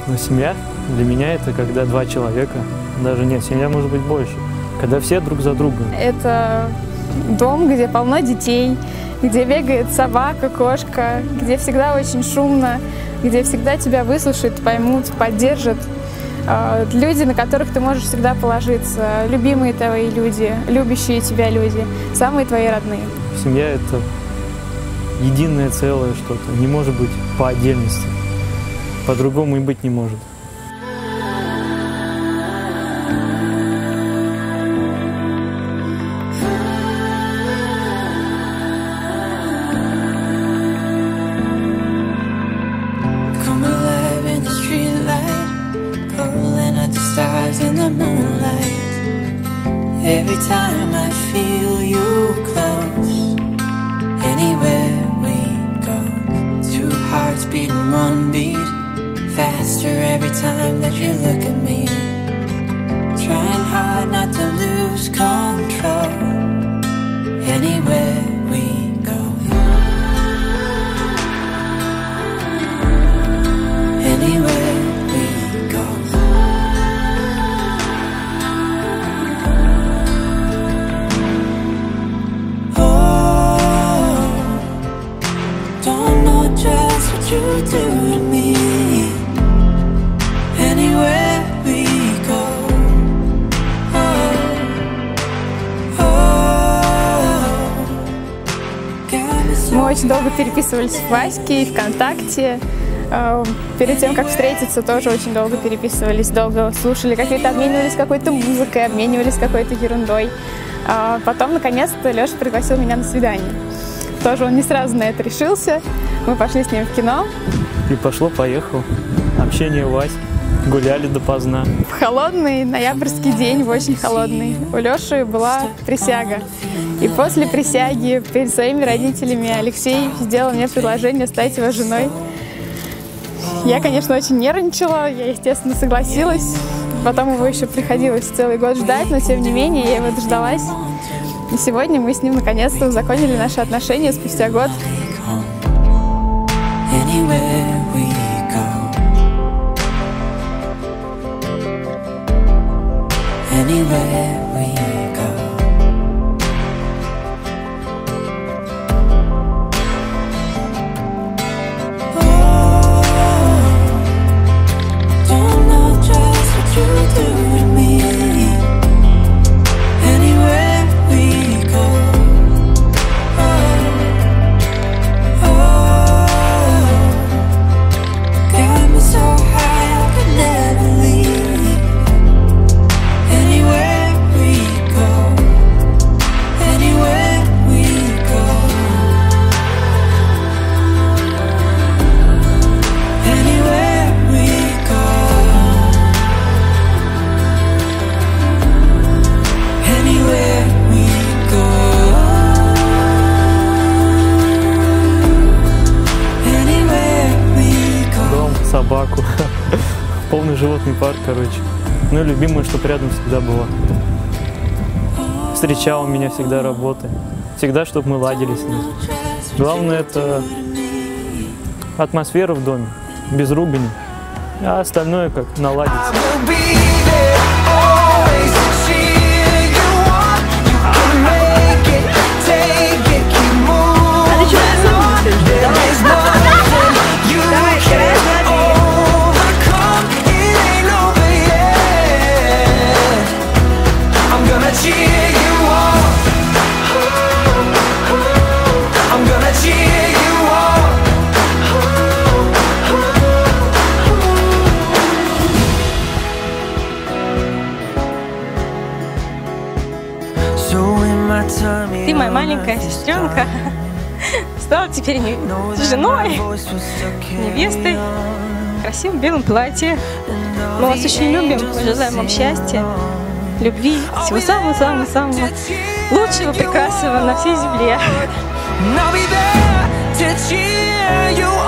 Но семья для меня это когда два человека, даже нет, семья может быть больше, когда все друг за другом. Это дом, где полно детей, где бегает собака, кошка, где всегда очень шумно, где всегда тебя выслушают, поймут, поддержат. Люди, на которых ты можешь всегда положиться, любимые твои люди, любящие тебя люди, самые твои родные. Семья – это единое целое что-то, не может быть по отдельности, по-другому и быть не может. In the moonlight, every time I feel you close, anywhere we go, two hearts beating one beat faster every time that you look at me, trying hard not to lose control, anywhere we go, anywhere. You do to me, anywhere we go. Мы очень долго переписывались в Ваське и ВКонтакте. Перед тем, как встретиться, тоже очень долго переписывались, долго слушали какие-то, обменивались какой-то музыкой, обменивались какой-то ерундой. Потом, наконец-то, Леша пригласил меня на свидание. Тоже он не сразу на это решился. Мы пошли с ним в кино. И пошло-поехало. Общение Вась. Гуляли допоздна. В холодный ноябрьский день, в очень холодный, у Леши была присяга. И после присяги перед своими родителями Алексей сделал мне предложение стать его женой. Я, конечно, очень нервничала, я, естественно, согласилась. Потом его еще приходилось целый год ждать, но тем не менее я его дождалась. И сегодня мы с ним наконец-то узаконили наши отношения спустя год. Anywhere we go, anywhere we go. Oh, don't know just what you do to me. Anywhere we go. Собаку, полный животный парк, короче. Ну и любимое, чтобы рядом всегда было. Встречал меня всегда работой. Всегда, чтобы мы ладили с ним. Главное, это атмосфера в доме, без ругани, а остальное как наладится. Ты, моя маленькая сестренка, стала теперь женой, невестой, в красивом белом платье. Мы вас очень любим, желаем вам счастья, любви, всего самого-самого-самого лучшего, прекрасного на всей земле.